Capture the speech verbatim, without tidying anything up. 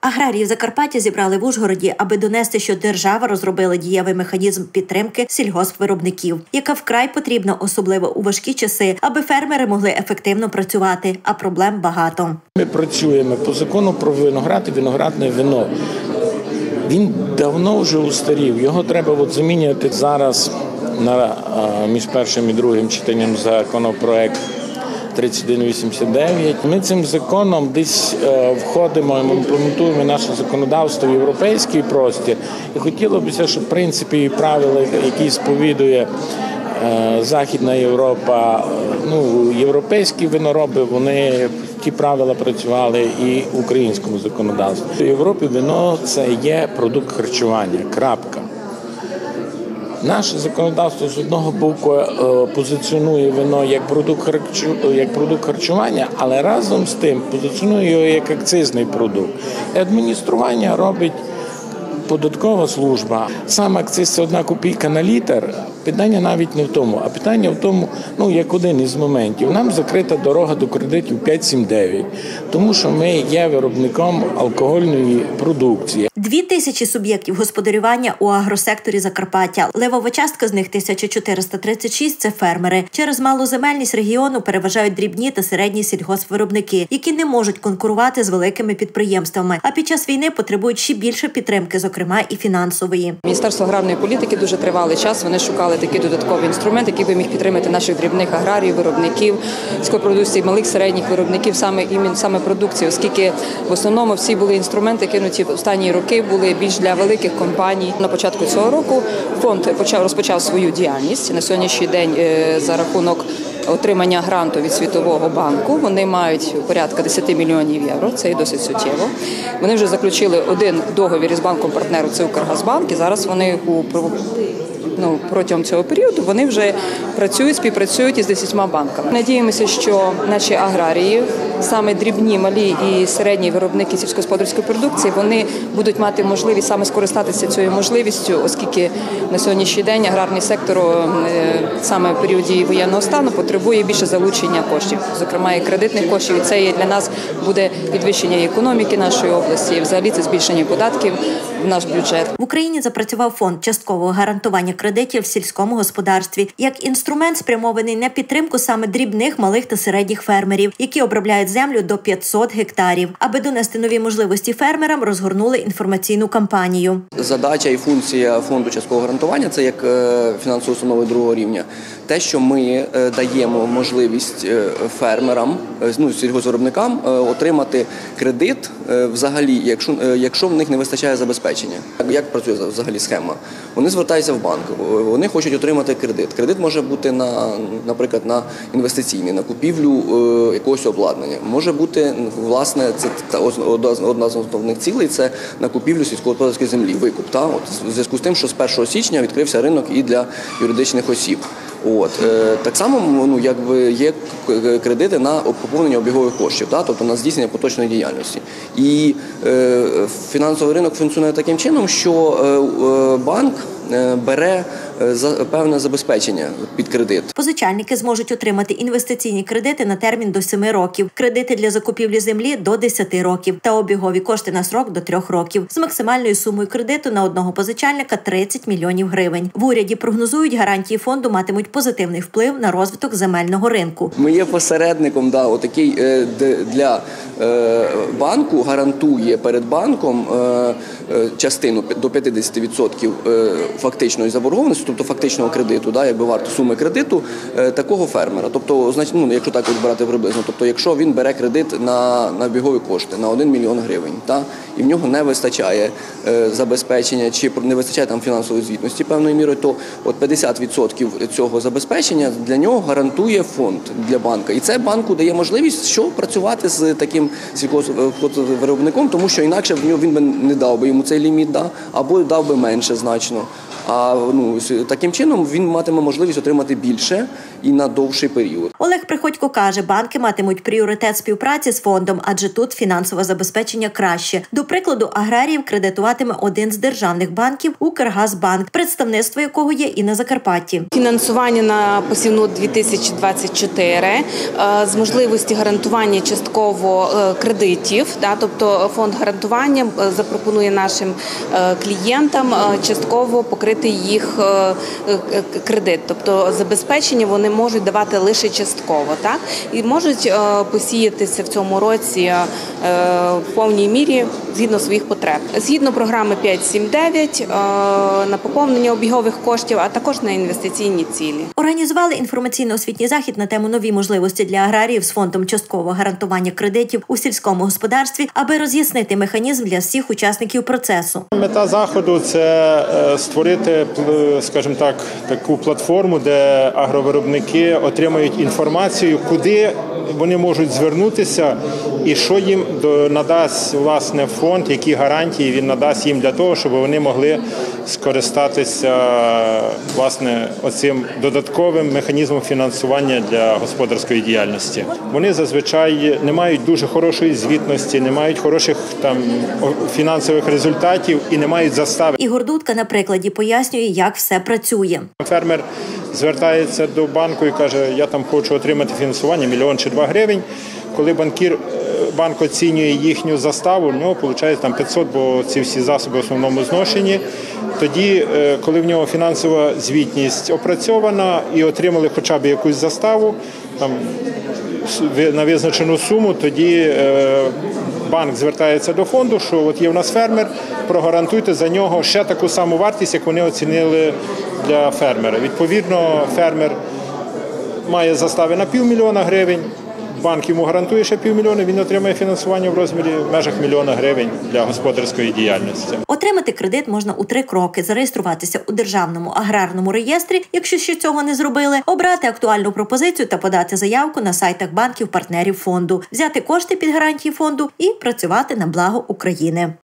Аграрії Закарпаття зібрали в Ужгороді, аби донести, що держава розробила дієвий механізм підтримки сільгоспвиробників, яка вкрай потрібна, особливо у важкі часи, аби фермери могли ефективно працювати, а проблем багато. Ми працюємо по закону про виноград і виноградне вино. Він давно вже устарів, його треба от замінювати зараз на, між першим і другим читанням законопроект тридцять один вісімдесят дев'ять. Ми цим законом десь входимо, імплементуємо наше законодавство в європейський простір. І хотілося б, щоб в принципі і правила, які сповідує Західна Європа, ну, європейські винороби, вони ті правила працювали і в українському законодавстві. В Європі вино – це є продукт харчування, крапка. Наше законодавство з одного боку позиціонує вино як продукт, харчу, як продукт харчування, але разом з тим позиціонує його як акцизний продукт. І адміністрування робить податкова служба. Сам акциз – це одна копійка на літр. Питання навіть не в тому, а питання в тому, ну, як один із моментів. Нам закрита дорога до кредитів п'ять сім дев'ять, тому що ми є виробником алкогольної продукції. Дві тисячі суб'єктів господарювання у агросекторі Закарпаття. Левова частка з них тисяча чотириста тридцять шість – це фермери. Через малоземельність регіону переважають дрібні та середні сільгоспвиробники, які не можуть конкурувати з великими підприємствами, а під час війни потребують ще більше підтримки, зокрема і фінансової. Міністерство аграрної політики дуже тривалий час, вони шукали такий додатковий інструмент, який би міг підтримати наших дрібних аграріїв, виробників, сільськопродукції, малих, середніх виробників, саме, саме продукції, оскільки в основному всі були інструменти, кинуті в останні роки, були більш для великих компаній. На початку цього року фонд почав, розпочав свою діяльність. На сьогоднішній день за рахунок отримання гранту від Світового банку. Вони мають порядка десять мільйонів євро, це і досить суттєво. Вони вже заключили один договір із банком-партнером, це Укргазбанк, і зараз вони у Ну, протягом цього періоду вони вже працюють, співпрацюють із десятьма банками. Надіємося, що наші аграрії, саме дрібні, малі і середні виробники сільськогосподарської продукції, вони будуть мати можливість саме скористатися цією можливістю, оскільки на сьогоднішній день аграрний сектор саме в періоді воєнного стану потребує більше залучення коштів, зокрема і кредитних коштів. І це для нас буде підвищення економіки нашої області, і взагалі це збільшення податків в наш бюджет. В Україні запрацював фонд часткового гарантування кредитів в сільському господарстві як інструмент, спрямований на підтримку саме дрібних, малих та середніх фермерів, які обробляють землю до п'ятсот гектарів. Аби донести нові можливості фермерам, розгорнули інформаційну кампанію. Задача і функція фонду часткового гарантування – це як фінансової установи другого рівня. Те, що ми даємо можливість фермерам, ну, сільгоспвиробникам отримати кредит взагалі, якщо, якщо в них не вистачає забезпечення. Як працює взагалі схема? Вони звертаються в банк, вони хочуть отримати кредит. Кредит може бути, на, наприклад, на інвестиційний, на купівлю е, якогось обладнання. Може бути, власне, це одна з основних цілей – це на купівлю сільськогосподарської землі, викуп. Та? От, в зв'язку з тим, що з першого січня відкрився ринок і для юридичних осіб. От. Е, так само, ну, якби є кредити на поповнення обігових коштів, та? Тобто на здійснення поточної діяльності. І е, фінансовий ринок функціонує таким чином, що е, е, банк бере певне забезпечення під кредит. Позичальники зможуть отримати інвестиційні кредити на термін до семи років, кредити для закупівлі землі до десяти років та обігові кошти на срок до трьох років з максимальною сумою кредиту на одного позичальника тридцять мільйонів гривень. В уряді прогнозують, гарантії фонду матимуть позитивний вплив на розвиток земельного ринку. Ми є посередником, да, отакий для банку гарантує перед банком частину до п'ятдесят відсотків фактичної заборгованості, тобто фактичного кредиту, да, якби варто суми кредиту такого фермера. Тобто, значить, ну, якщо так от брати приблизно, тобто, якщо він бере кредит на, на бігові кошти на один мільйон гривень, та, і в нього не вистачає е, забезпечення чи не вистачає там фінансової звітності певною мірою, то от п'ятдесят відсотків цього забезпечення для нього гарантує фонд для банка. І це банку дає можливість, що працювати з таким сільгоспвиробником, тому що інакше в нього він би не дав би йому цей ліміт, да, або дав би менше значно. А ну, таким чином він матиме можливість отримати більше і на довший період. Олег Приходько каже, банки матимуть пріоритет співпраці з фондом, адже тут фінансове забезпечення краще. До прикладу, аграріїв кредитуватиме один з державних банків – Укргазбанк, представництво якого є і на Закарпатті. Фінансування на посівну дві тисячі двадцять чотири з можливості гарантування частково кредитів, тобто фонд гарантування запропонує нашим клієнтам частково покрити їх кредит, тобто забезпечення вони можуть давати лише частково, так? І можуть посіятися в цьому році в повній мірі згідно своїх потреб. Згідно програми п'ять сім дев'ять на поповнення обігових коштів, а також на інвестиційні цілі. Організували інформаційно-освітній захід на тему «Нові можливості для аграріїв» з фондом часткового гарантування кредитів у сільському господарстві, аби роз'яснити механізм для всіх учасників процесу. Мета заходу – це створити, скажімо так, таку платформу, де агровиробники отримають інформацію, куди вони можуть звернутися і що їм надасть власне фонд, які гарантії він надасть їм для того, щоб вони могли скористатися власне оцим додатковим механізмом фінансування для господарської діяльності. Вони зазвичай не мають дуже хорошої звітності, не мають хороших там фінансових результатів і не мають застави. Ігор Дудка на прикладі пояснює, як все працює. Фермер звертається до банку і каже, я там хочу отримати фінансування мільйон чи два гривень. Коли банкір, банк оцінює їхню заставу, у нього виходить там п'ятсот, бо ці всі засоби в основному зношені. Тоді, коли в нього фінансова звітність опрацьована і отримали хоча б якусь заставу там, на визначену суму, тоді банк звертається до фонду, що от є в нас фермер, прогарантуйте за нього ще таку саму вартість, як вони оцінили для фермера. Відповідно, фермер має застави на півмільйона гривень, банк йому гарантує ще півмільйона, він отримає фінансування в розмірі в межах мільйона гривень для господарської діяльності. Отримати кредит можна у три кроки: зареєструватися у Державному аграрному реєстрі, якщо ще цього не зробили, обрати актуальну пропозицію та подати заявку на сайтах банків-партнерів фонду, взяти кошти під гарантії фонду і працювати на благо України.